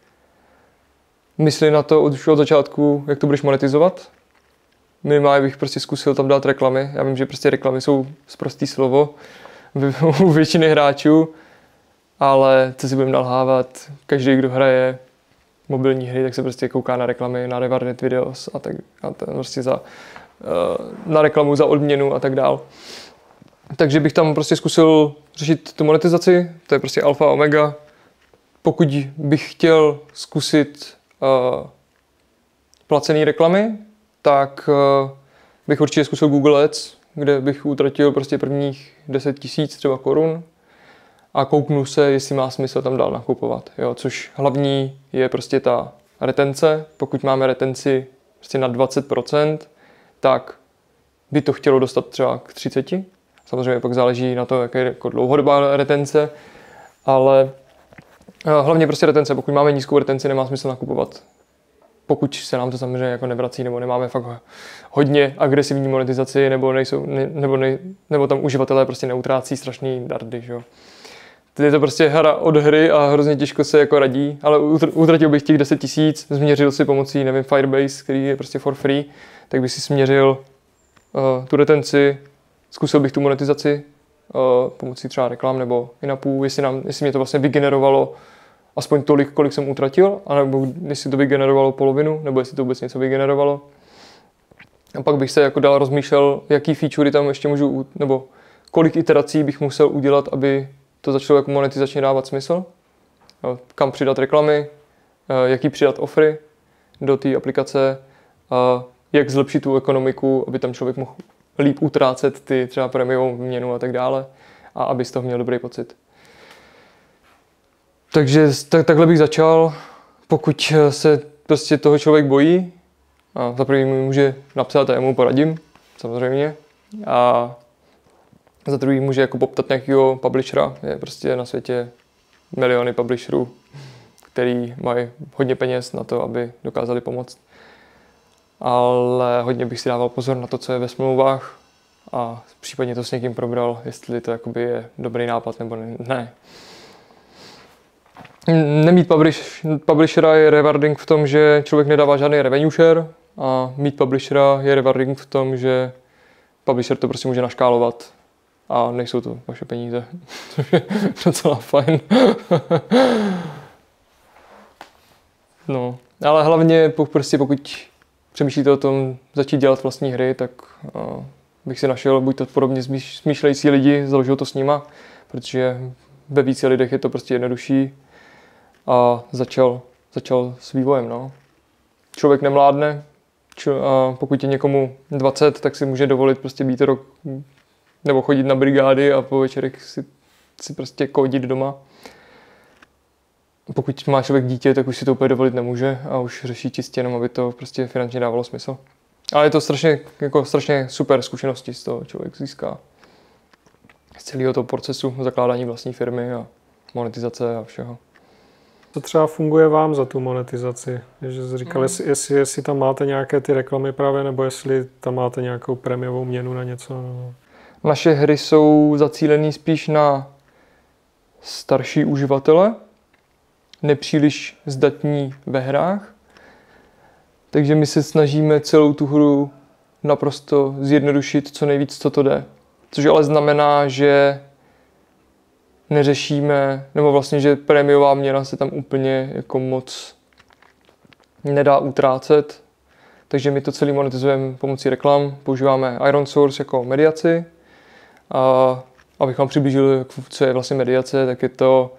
Mysli na to už od začátku, jak to budeš monetizovat. Minimálně bych prostě zkusil tam dát reklamy. Já vím, že prostě reklamy jsou sprostý slovo u většiny hráčů, ale co si budeme nalhávat, každý, kdo hraje mobilní hry, tak se prostě kouká na reklamy, na rewarded videos a tak a to prostě za, na reklamu za odměnu a tak dál. takže bych tam prostě zkusil řešit tu monetizaci, to je prostě alfa a omega. Pokud bych chtěl zkusit uh, placené reklamy, tak uh, bych určitě zkusil Google Ads, kde bych utratil prostě prvních deset tisíc třeba korun a kouknu se, jestli má smysl tam dál nakupovat. Jo, což hlavní je prostě ta retence. Pokud máme retenci prostě na dvacet procent, tak by to chtělo dostat třeba k třiceti. Samozřejmě pak záleží na to, jaká je jako dlouhodobá retence, ale hlavně prostě retence. Pokud máme nízkou retenci, nemá smysl nakupovat. Pokud se nám to samozřejmě jako nevrací, nebo nemáme fakt hodně agresivní monetizaci, nebo, nejsou, ne, nebo, ne, nebo tam uživatelé prostě neutrácí strašný dardy. Že? Je to prostě hra od hry a hrozně těžko se jako radí, ale utratil bych těch deset tisíc, změřil si pomocí, nevím, Firebase, který je prostě for free, tak bych si směřil uh, tu retenci, zkusil bych tu monetizaci uh, pomocí třeba reklam nebo in-appů, jestli, nám, jestli mě to vlastně vygenerovalo aspoň tolik, kolik jsem utratil, anebo jestli to vygenerovalo polovinu, nebo jestli to vůbec něco vygenerovalo. A pak bych se jako dál rozmýšlel, jaký featurey tam ještě můžu, nebo kolik iterací bych musel udělat, aby to začalo jako monetizačně dávat smysl. Kam přidat reklamy, jaký přidat offery do té aplikace, jak zlepšit tu ekonomiku, aby tam člověk mohl líp utrácet ty třeba premium měnu a tak dále a aby z toho měl dobrý pocit. Takže tak, takhle bych začal, pokud se prostě toho člověk bojí, a za první mi může napsat a já mu poradím, samozřejmě, a za druhý může jako poptat nějakého publishera, je prostě na světě miliony publisherů, který mají hodně peněz na to, aby dokázali pomoct. Ale hodně bych si dával pozor na to, co je ve smlouvách a případně to s někým probral, jestli to jakoby je dobrý nápad nebo ne. Nemít publish, publishera je rewarding v tom, že člověk nedává žádný revenue share a mít publishera je rewarding v tom, že publisher to prostě může naškálovat a nejsou to vaše peníze, což je docela fajn. No, ale hlavně prostě pokud přemýšlíte o tom začít dělat vlastní hry, tak uh, bych si našel buď to podobně smýšlející lidi, založil to s nima, protože ve více lidech je to prostě jednodušší a začal, začal s vývojem. No. Člověk nemládne, čo, a pokud je někomu dvacet, tak si může dovolit prostě být rok nebo chodit na brigády a po večerech si, si prostě kodit doma. Pokud má člověk dítě, tak už si to úplně dovolit nemůže a už řeší čistě jenom, aby to prostě finančně dávalo smysl. Ale je to strašně, jako strašně super zkušenosti, z toho člověk získá. Z celého toho procesu zakládání vlastní firmy a monetizace a všeho. Co třeba funguje vám za tu monetizaci? Že jsi říkal, hmm. jestli, jestli, jestli tam máte nějaké ty reklamy právě, nebo jestli tam máte nějakou prémiovou měnu na něco? Naše hry jsou zacílené spíš na starší uživatele, nepříliš zdatní ve hrách. Takže my se snažíme celou tu hru naprosto zjednodušit co nejvíc, co to jde. Což ale znamená, že neřešíme, nebo vlastně, že prémiová měna se tam úplně jako moc nedá utrácet. Takže my to celý monetizujeme pomocí reklam. Používáme Iron Source jako mediaci. A abych vám přiblížil, co je vlastně mediace, tak je to,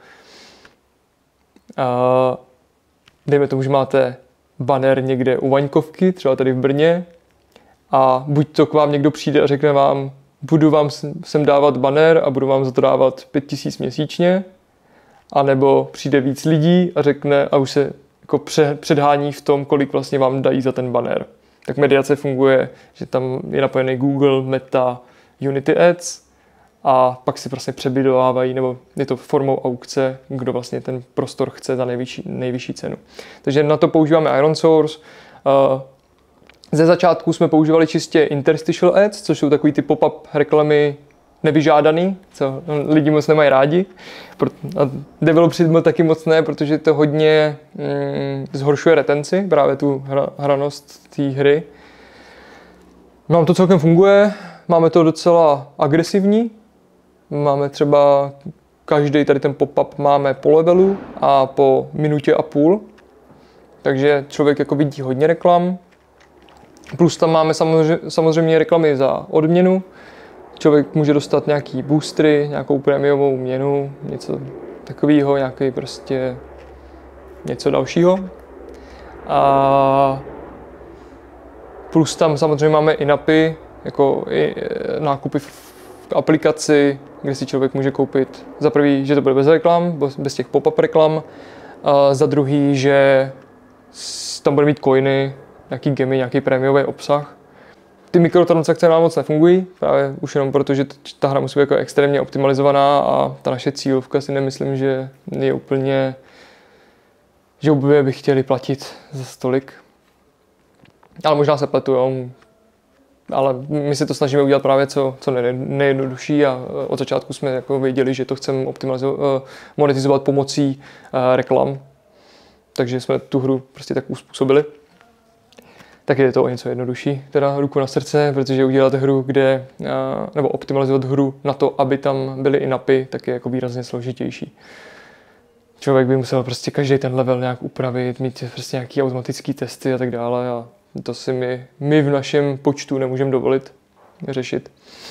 a dejme tomu, že máte banner někde u Vaňkovky, třeba tady v Brně, a buď to k vám někdo přijde a řekne vám, budu vám sem dávat banner a budu vám za to dávat pět tisíc měsíčně, anebo přijde víc lidí a řekne a už se jako předhání v tom, kolik vlastně vám dají za ten banner. Tak mediace funguje, že tam je napojený Google, Meta, Unity Ads a pak si prostě přebidovávají, nebo je to formou aukce, kdo vlastně ten prostor chce za nejvyšší, nejvyšší cenu. Takže na to používáme Iron Source. Ze začátku jsme používali čistě interstitial ads, což jsou takový ty pop-up reklamy nevyžádaný, co lidi moc nemají rádi. A developři byl taky moc ne, protože to hodně mm, zhoršuje retenci, právě tu hra, hranost té hry. Nám to celkem funguje, máme to docela agresivní. Máme třeba každý tady ten pop-up máme po levelu a po minutě a půl. Takže člověk jako vidí hodně reklam. Plus tam máme samozřejmě, samozřejmě reklamy za odměnu. člověk může dostat nějaký boostry, nějakou prémiovou měnu, něco takového, nějaký prostě něco dalšího. A plus tam samozřejmě máme in-appy, jako i nákupy v aplikaci, kde si člověk může koupit za prvý, že to bude bez reklam, bez těch pop-up reklam, a za druhý, že tam bude mít coiny, nějaký gemy, nějaký prémiový obsah. Ty mikrotransakce nám moc nefungují, právě už jenom proto, že ta hra musí být jako extrémně optimalizovaná a ta naše cílovka si nemyslím, že je úplně, že úplně by chtěli platit za stolik. Ale možná se pletu, jo. Ale my si to snažíme udělat právě co, co nejjednodušší a od začátku jsme jako věděli, že to chceme optimalizovat, monetizovat pomocí reklam. Takže jsme tu hru prostě tak uspůsobili. Tak je to o něco jednodušší, teda ruku na srdce, protože udělat hru, kde, nebo optimalizovat hru na to, aby tam byly i napy, tak je jako výrazně složitější. Člověk by musel prostě každý ten level nějak upravit, mít prostě nějaký automatický testy a tak dále a to si my, my v našem počtu nemůžeme dovolit řešit.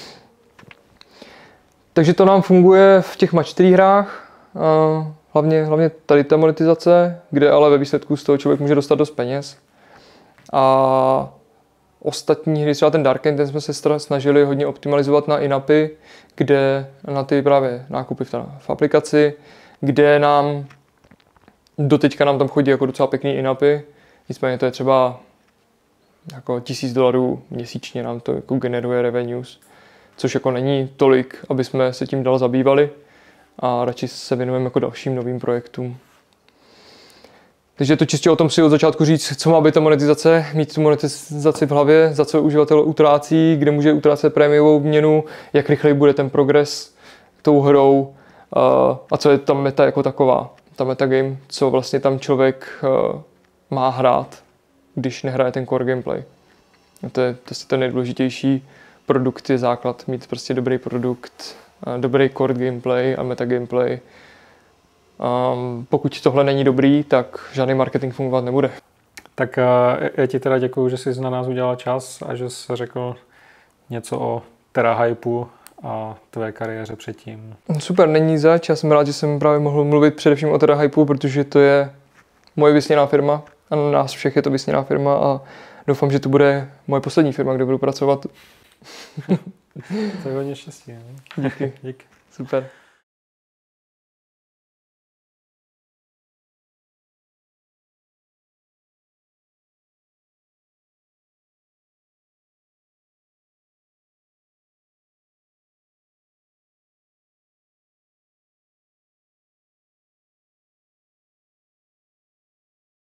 Takže to nám funguje v těch match tři hrách, hlavně, hlavně tady ta monetizace, kde ale ve výsledku z toho člověk může dostat dost peněz. A ostatní hry, třeba ten Dark End, ten jsme se snažili hodně optimalizovat na in-appy, kde na ty právě nákupy v, v aplikaci, kde nám doteďka nám tam chodí jako docela pěkný in-appy, nicméně to je třeba jako tisíc dolarů měsíčně nám to jako generuje revenues, což jako není tolik, aby jsme se tím dál zabývali a radši se věnujeme jako dalším novým projektům. Takže je to čistě o tom si od začátku říct, co má být ta monetizace, mít tu monetizaci v hlavě, za co uživatel utrácí, kde může utrácet prémiovou měnu, jak rychle bude ten progres tou hrou a co je tam meta jako taková. Ta metagame, co vlastně tam člověk má hrát, když nehraje ten core gameplay. A to je to ten nejdůležitější. Produkt je základ, mít prostě dobrý produkt, dobrý core gameplay a meta gameplay. Um, pokud tohle není dobrý, tak žádný marketing fungovat nebude. Tak já ti teda děkuju, že jsi na nás udělal čas a že jsi řekl něco o TerraHypeu a tvé kariéře předtím. Super, není zač. Já jsem rád, že jsem právě mohl mluvit především o TerraHypeu, protože to je moje vysněná firma a na nás všech je to vysněná firma a doufám, že to bude moje poslední firma, kde budu pracovat. To je hodně štěstí. Díky. Díky. Super.